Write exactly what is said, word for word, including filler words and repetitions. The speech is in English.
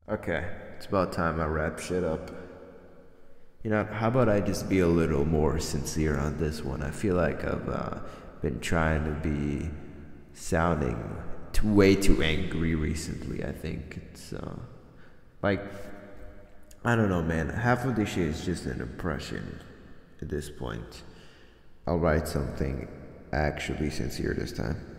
Okay, it's about time I wrap shit up. You know, how about I just be a little more sincere on this one? I feel like I've uh, been trying to be sounding too, way too angry recently. I think it's uh, like, I don't know, man. Half of this shit is just an impression at this point. I'll write something actually sincere this time.